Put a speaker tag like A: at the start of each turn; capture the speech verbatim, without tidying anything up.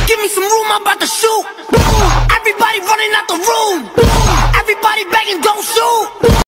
A: Give me some room, I'm about to shoot. Everybody running out the room. Everybody begging, don't shoot.